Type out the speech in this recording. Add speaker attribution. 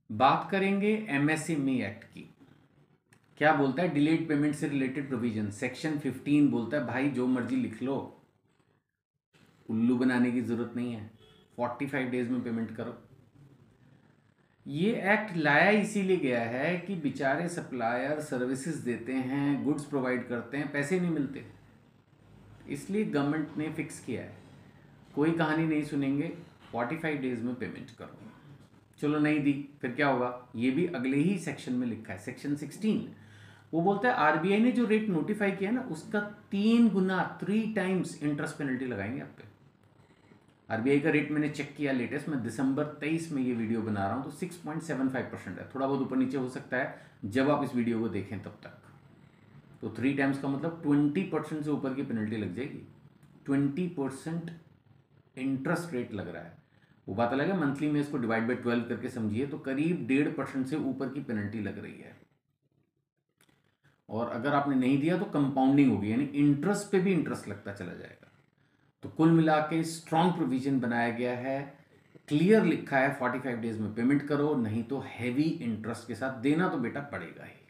Speaker 1: बात करेंगे MSME act की। क्या बोलता है? डिलेड पेमेंट से रिलेटेड प्रोविजन सेक्शन 15 बोलता है भाई जो मर्जी लिख लो, उल्लू बनाने की जरूरत नहीं है, 45 डेज में पेमेंट करो। ये एक्ट लाया इसीलिए गया है कि बेचारे सप्लायर सर्विसेज देते हैं, गुड्स प्रोवाइड करते हैं, पैसे नहीं मिलते, इसलिए गवर्नमेंट ने फिक्स किया है कोई कहानी नहीं सुनेंगे, 45 डेज में पेमेंट करो। चलो नहीं दी, फिर क्या होगा? ये भी अगले ही सेक्शन में लिखा है, सेक्शन 16। वो बोलता है आरबीआई ने जो रेट नोटिफाई किया ना उसका 3 गुना 3 टाइम्स इंटरेस्ट पेनल्टी लगाएंगे आप पे। आरबीआई का रेट मैंने चेक किया लेटेस्ट, मैं दिसंबर 23 में ये वीडियो बना रहा हूँ, तो 6.75% है, थोड़ा बहुत ऊपर नीचे हो सकता है जब आप इस वीडियो को देखें तब तक। तो 3 टाइम्स का मतलब 20% से ऊपर की पेनल्टी लग जाएगी। 20% इंटरेस्ट रेट लग रहा है। वो बात अलग है, मंथली में इसको डिवाइड बाई 12 करके समझिए तो करीब 1.5% से ऊपर की पेनल्टी लग रही है। और अगर आपने नहीं दिया तो कंपाउंडिंग होगी, यानी इंटरेस्ट पे भी इंटरेस्ट लगता चला जाएगा। तो कुल मिला के स्ट्रॉन्ग प्रोविजन बनाया गया है, क्लियर लिखा है 45 डेज में पेमेंट करो, नहीं तो हैवी इंटरेस्ट के साथ देना तो बेटा पड़ेगा ही।